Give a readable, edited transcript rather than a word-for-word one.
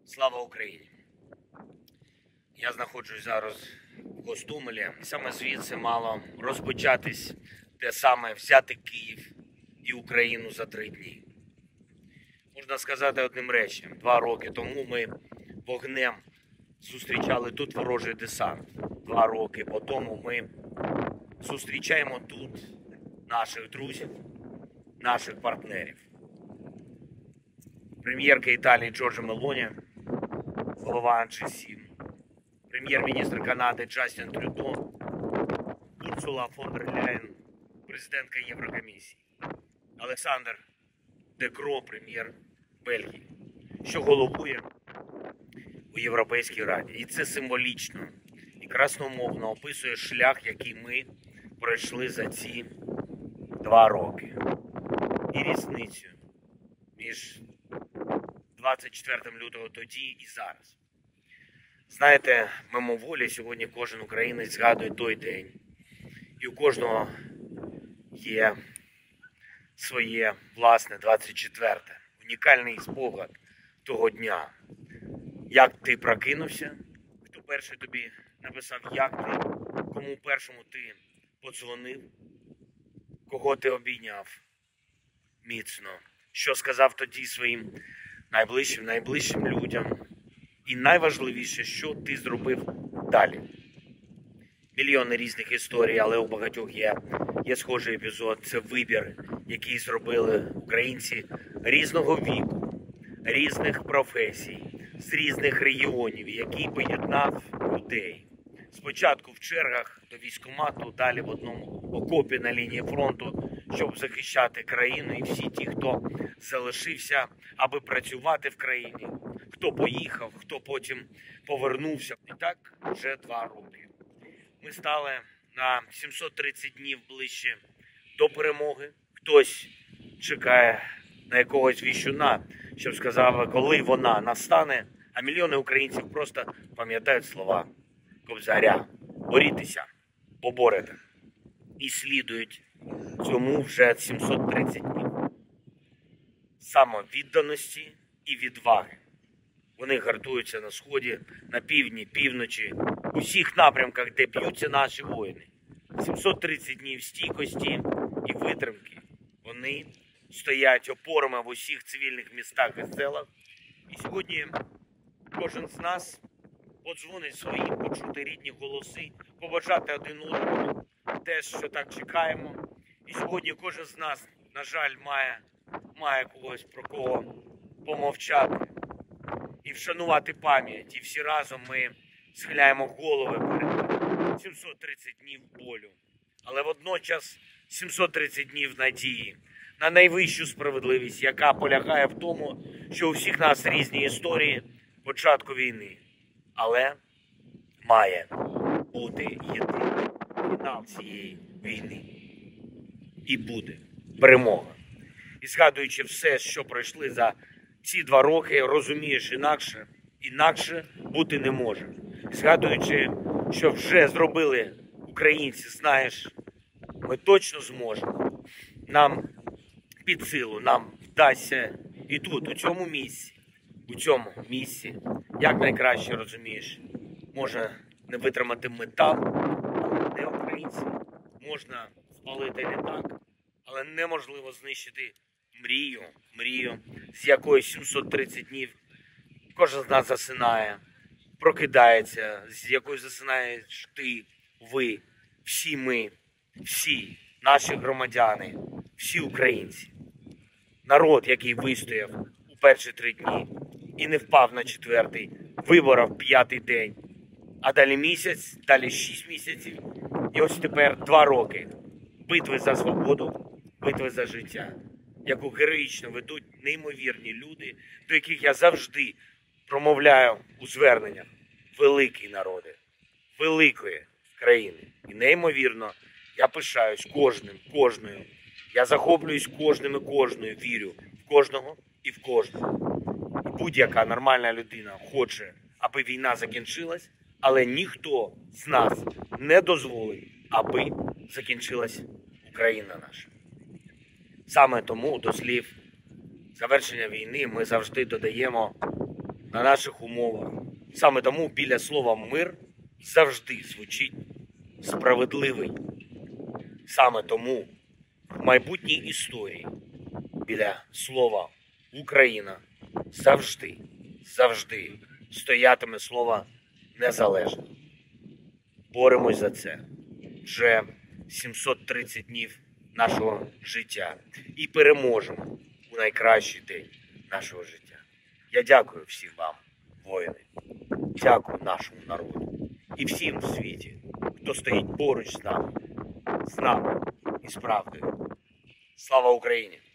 Слава Україні! Я знаходжусь зараз в Гостомелі. Саме звідси мало розпочатись те саме взяти Київ і Україну за 3 дні. Можна сказати одним реченням. 2 роки тому ми вогнем зустрічали тут ворожий десант. 2 роки по тому ми зустрічаємо тут наших друзів, наших партнерів. Прем'єрка Італії Джорджа Мелоні, голова G7, прем'єр-міністр Канади Джастін Трюдо, Урсула фон дер Ляєн, президентка Єврокомісії, Олександр Де Крoo, прем'єр Бельгії, що головує у Європейській Раді. І це символічно і красномовно описує шлях, який ми пройшли за ці 2 роки. І різницю між 24 лютого тоді і зараз. Знаєте, мимоволі сьогодні кожен українець згадує той день. І у кожного є своє власне 24-те. Унікальний спогад того дня. Як ти прокинувся, хто перший тобі написав, як ти, кому першому ти подзвонив, кого ти обійняв міцно, що сказав тоді своїм найближчим людям. І найважливіше, що ти зробив далі. Мільйони різних історій, але у багатьох є схожий епізод. Це вибір, який зробили українці різного віку, різних професій, з різних регіонів, який поєднав людей. Спочатку в чергах до військкомату, далі в одному окопі на лінії фронту, щоб захищати країну. І всі ті, хто залишився, аби працювати в країні, хто поїхав, хто потім повернувся. І так вже 2 роки. Ми стали на 730 днів ближче до перемоги. Хтось чекає на якогось віщуна, щоб сказав, коли вона настане. А мільйони українців просто пам'ятають слова Кобзаря. Борітеся, поборете. І слідують цьому вже 730 днів. Самовідданості і відваги. Вони гартуються на сході, на півдні, півночі, у всіх напрямках, де б'ються наші воїни. 730 днів стійкості і витримки. Вони стоять опорами в усіх цивільних містах і селах. І сьогодні кожен з нас подзвонить свої, почути рідні голоси, побажати один одному те, що так чекаємо. І сьогодні кожен з нас, на жаль, має когось про кого помовчати і вшанувати пам'ять. І всі разом ми схиляємо голови перед 730 днів болю. Але водночас 730 днів надії на найвищу справедливість, яка полягає в тому, що у всіх нас різні історії початку війни. Але має бути єдиний фінал цієї війни. І буде перемога. І згадуючи все, що пройшли за ці 2 роки, розумієш, інакше бути не може. Згадуючи, що вже зробили українці, знаєш, ми точно зможемо. Нам під силу, нам вдасться і тут, у цьому місці, як найкраще розумієш, може не витримати метал, але не українці. Можна спалити літак, але неможливо знищити мрію, з якої 730 днів кожен з нас засинає, прокидається, з якою засинаєш ти, ви, всі ми, всі наші громадяни, всі українці. Народ, який вистояв у перші 3 дні і не впав на 4-й, виборов 5-й день, а далі місяць, далі 6 місяців, і ось тепер 2 роки битви за свободу, битви за життя, яку героїчно ведуть неймовірні люди, до яких я завжди промовляю у зверненнях. Великі народи, великої країни. І неймовірно, я пишаюсь кожною. Я захоплююсь кожним і кожною, вірю в кожного і в кожного. І будь-яка нормальна людина хоче, аби війна закінчилась, але ніхто з нас не дозволить, аби закінчилась Україна наша. Саме тому до слів завершення війни ми завжди додаємо на наших умовах. Саме тому біля слова «мир» завжди звучить «справедливий». Саме тому в майбутній історії біля слова «Україна» завжди стоятиме слово «незалежно». Боремось за це вже 730 днів нашого життя і переможемо у найкращий день нашого життя. Я дякую всім вам, воїни, дякую нашому народу і всім в світі, хто стоїть поруч з нами і з правдою. Слава Україні!